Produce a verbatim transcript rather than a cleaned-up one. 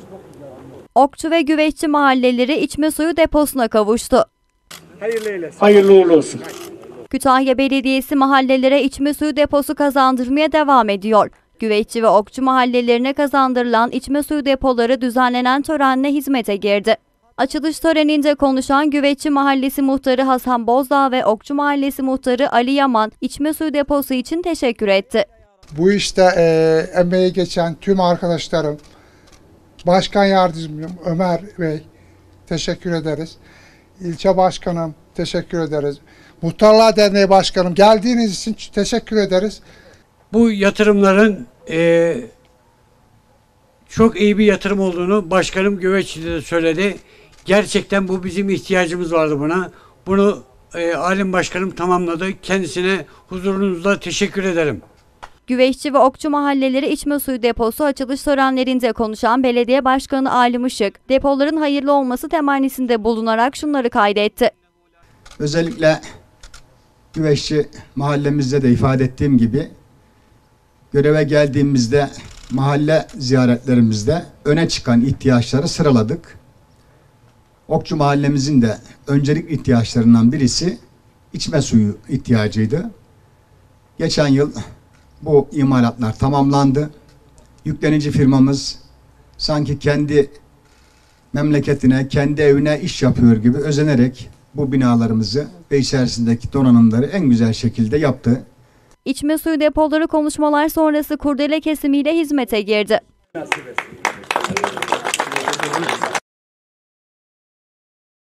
Okçu ve Güveççi mahalleleri içme suyu deposuna kavuştu. Hayırlı uğurlu olsun. Kütahya Belediyesi mahallelere içme suyu deposu kazandırmaya devam ediyor. Güveççi ve Okçu mahallelerine kazandırılan içme suyu depoları düzenlenen törenle hizmete girdi. Açılış töreninde konuşan Güveççi Mahallesi Muhtarı Hasan Bozdağ ve Okçu Mahallesi Muhtarı Ali Yaman içme suyu deposu için teşekkür etti. Bu işte e, emeği geçen tüm arkadaşlarım, Başkan Yardımcım Ömer Bey teşekkür ederiz. İlçe Başkanım teşekkür ederiz. Muhtarlar Derneği Başkanım geldiğiniz için teşekkür ederiz. Bu yatırımların e, çok iyi bir yatırım olduğunu Başkanım Güveççi'de de söyledi. Gerçekten bu bizim ihtiyacımız vardı buna. Bunu e, Alim Başkanım tamamladı. Kendisine huzurunuzda teşekkür ederim. Güveççi ve Okçu mahalleleri içme suyu deposu açılış törenlerinde konuşan Belediye Başkanı Alim Işık, depoların hayırlı olması temennisinde bulunarak şunları kaydetti. Özellikle Güveççi mahallemizde de ifade ettiğim gibi göreve geldiğimizde mahalle ziyaretlerimizde öne çıkan ihtiyaçları sıraladık. Okçu mahallemizin de öncelik ihtiyaçlarından birisi içme suyu ihtiyacıydı. Geçen yıl bu imalatlar tamamlandı. Yüklenici firmamız sanki kendi memleketine, kendi evine iş yapıyor gibi özenerek bu binalarımızı ve içerisindeki donanımları en güzel şekilde yaptı. İçme suyu depoları konuşmalar sonrası kurdele kesimiyle hizmete girdi.